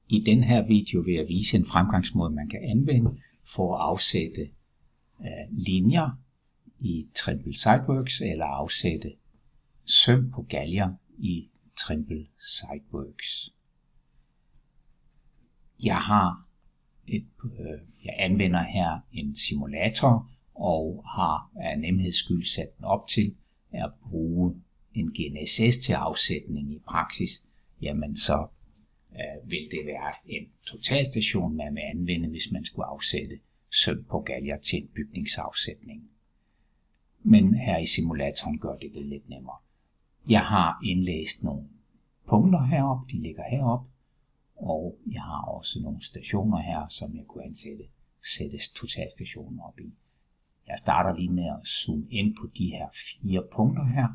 I den her video vil jeg vise en fremgangsmåde, man kan anvende for at afsætte linjer i Trimble Sideworks eller afsætte søm på galger i Trimble Sideworks. Jeg anvender her en simulator og har af nemheds skyld sat den op til at bruge en GNSS til afsætning i praksis. Jamen så vil det være en totalstation, man vil anvende, hvis man skulle afsætte søm på galger til en bygningsafsætning. Men her i simulatoren gør det lidt nemmere. Jeg har indlæst nogle punkter heroppe, de ligger heroppe, og jeg har også nogle stationer her, som jeg kunne sætte totalstationen op i. Jeg starter lige med at zoome ind på de her 4 punkter her.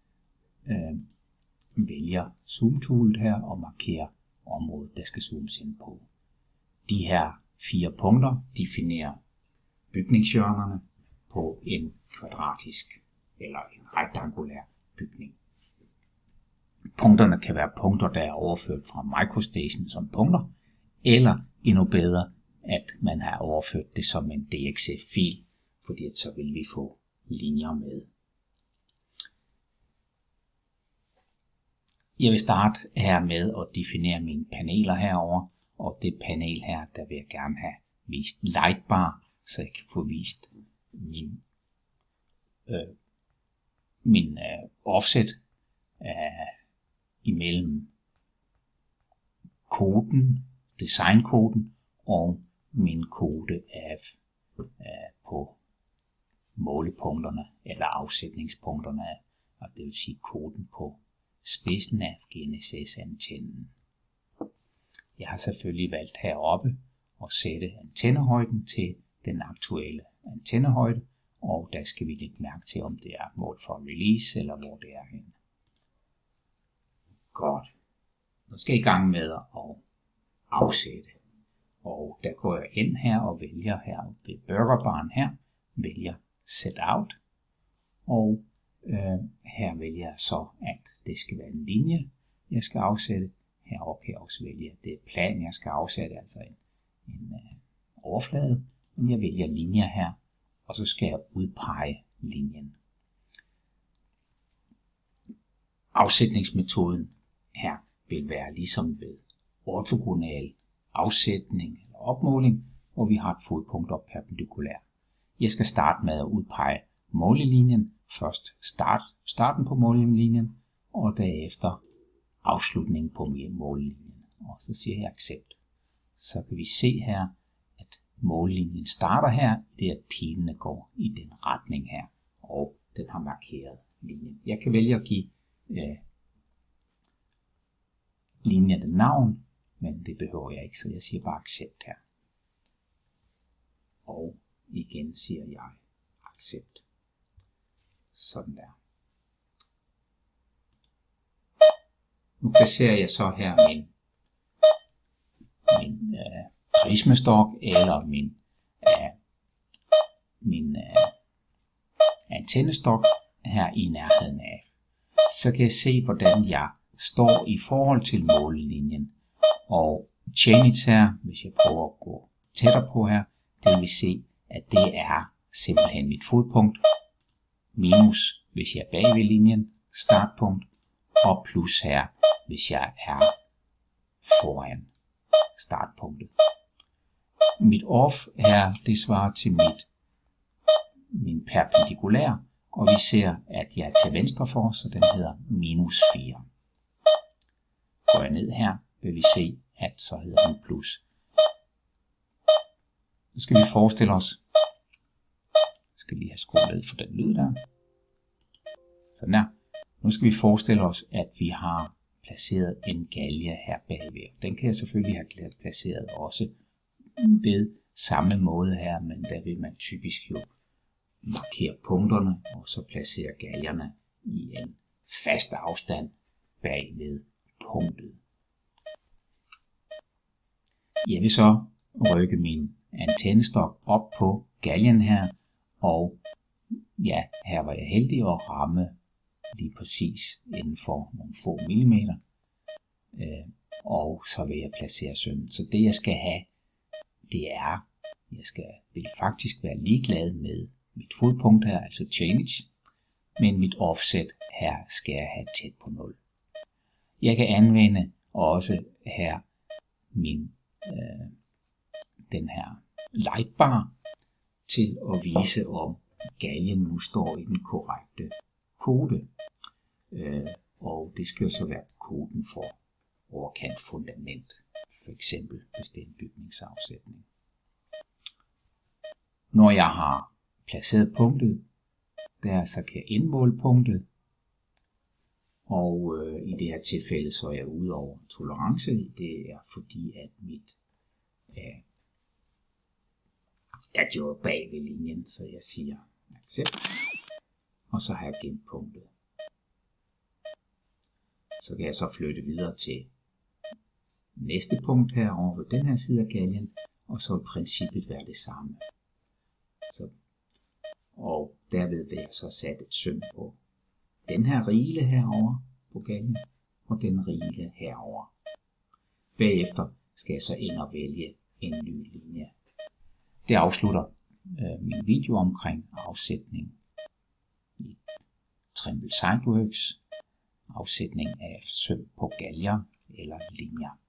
Vælger zoom-toolet her og markerer området, der skal zoomes ind på. De her 4 punkter definerer bygningshjørnerne på en kvadratisk eller en rektangulær bygning. Punkterne kan være punkter, der er overført fra MicroStation som punkter, eller endnu bedre, at man har overført det som en DXF-fil, fordi så vil vi få linjer med. Jeg vil starte her med at definere mine paneler herover, og det panel her, der vil jeg gerne have vist lightbar, så jeg kan få vist min offset imellem koden, designkoden og min kode på målepunkterne eller afsætningspunkterne, og det vil sige koden på spidsen af GNSS-antennen. Jeg har selvfølgelig valgt heroppe at sætte antennehøjden til den aktuelle antennehøjde, og der skal vi lægge mærke til, om det er mål for release eller hvor det er henne. Godt. Nu skal jeg i gang med at afsætte. Og der går jeg ind her og vælger her ved burgerbaren her, vælger set out. Og her vælger jeg så, at det skal være en linje, jeg skal afsætte. Heroppe kan jeg også vælge, at det er plan, jeg skal afsætte, altså en overflade. Men jeg vælger linjer her, og så skal jeg udpege linjen. Afsætningsmetoden her vil være ligesom ved ortogonal afsætning eller opmåling, hvor vi har et fodpunkt op perpendikulær. Jeg skal starte med at udpege målelinjen. Først starten på målelinjen, og derefter afslutningen på målelinjen. Og så siger jeg accept. Så kan vi se her, at målelinjen starter her, det er at pilene går i den retning her, og den har markeret linjen. Jeg kan vælge at give linjen et navn, men det behøver jeg ikke, så jeg siger bare accept her. Og igen siger jeg accept. Sådan der. Nu placerer jeg så her min prismestok eller min antennestok her i nærheden af. Så kan jeg se, hvordan jeg står i forhold til målelinjen. Og Change her, hvis jeg prøver at gå tættere på her, det vil se, at det er simpelthen mit fodpunkt. Minus, hvis jeg er bag ved linjen, startpunkt, og plus her, hvis jeg er foran startpunktet. Mit off her, det svarer til min perpendikulær, og vi ser, at jeg er til venstre for, så den hedder minus 4. Går jeg ned her, vil vi se, at så hedder den plus. Nu skal vi forestille os, skal lige have skruet ned for den lyd der. Sådan der. Nu skal vi forestille os, at vi har placeret en galge her bagved. Den kan jeg selvfølgelig have placeret også ved samme måde her, men der vil man typisk jo markere punkterne og så placere galgerne i en fast afstand bagved punktet. Jeg vil så rykke min antennestok op på galgen her, og ja, her var jeg heldig at ramme lige præcis inden for nogle få millimeter. og så vil jeg placere sømmen. Så det jeg skal have, det er, vil faktisk være ligeglad med mit fodpunkt her, altså chainage, men mit offset her skal jeg have tæt på 0. Jeg kan anvende også her den her lightbar til at vise, om galgen nu står i den korrekte kode. Og det skal jo så være koden for overkant fundament, for eksempel hvis det er en bygningsafsætning. Når jeg har placeret punktet, så kan jeg indmåle punktet, og i det her tilfælde så er jeg ude over tolerance. Det er fordi, at at jeg er bag ved linjen, så jeg siger accept, og så har jeg gemt punktet. Så kan jeg så flytte videre til næste punkt her over på den her side af galgen, og så vil princippet være det samme. Og derved vil jeg så sætte et søm på den her rigle herover på galgen, og den rigle herover. Bagefter skal jeg så ind og vælge en ny linje. Det afslutter min video omkring afsætning i Trimble SideWorks, afsætning af søm på galger eller linjer.